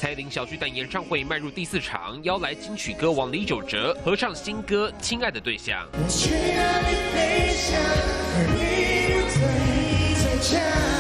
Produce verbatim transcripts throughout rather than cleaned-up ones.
蔡琳小巨蛋演唱会迈入第四场，邀来金曲歌王李玖哲合唱新歌《亲爱的对象》。 我却让你飞翔，而你不再再讲。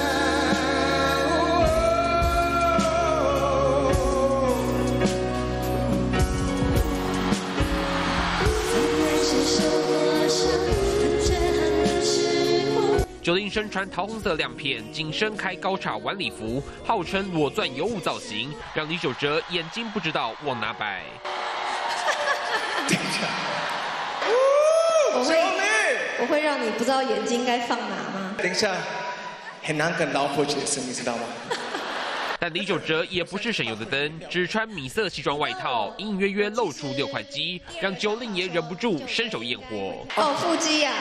九零身穿桃红色亮片，紧身开高叉晚礼服，号称裸钻尤物造型，让李玖哲眼睛不知道往哪摆。 等一下， 我会我会让你不知道眼睛该放哪吗？ 等一下，很难跟老婆解释，你知道吗？ 但李玖哲也不是省油的灯，只穿米色西装外套，隐隐约约露出六块肌，让九令爷忍不住伸手验货。 哦，腹肌呀、啊！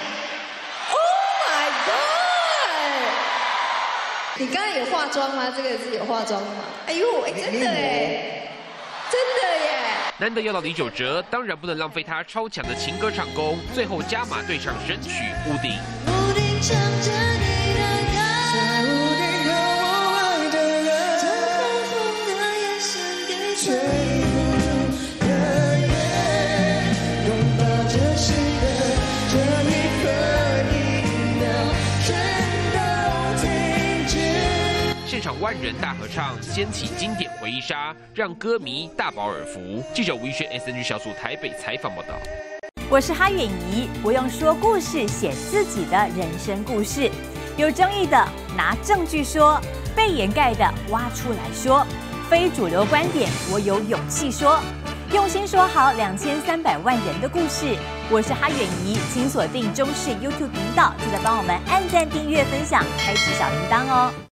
你刚才有化妆吗？这个是有化妆的吗？哎呦，哎，真的哎，真的耶！ 难得要到李玖哲，当然不能浪费他超强的情歌唱功，最后加码对唱神曲《屋顶》。 屋顶唱着你的歌，在屋顶和我爱的人，将红红的眼神给吹入的夜，拥抱着谁的这一刻一秒，全都停止。 现场万人大合唱，掀起经典回忆杀，让歌迷大饱耳福。记者吴一轩 S N G 小组台北采访报道。 我是哈远怡，我用说故事写自己的人生故事。有争议的拿证据说，被掩盖的挖出来说，非主流观点我有勇气说。用心说好两千三百万人的故事。我是哈远怡，请锁定中视 YouTube 频道，记得帮我们按赞、订阅、分享，开启小铃铛哦。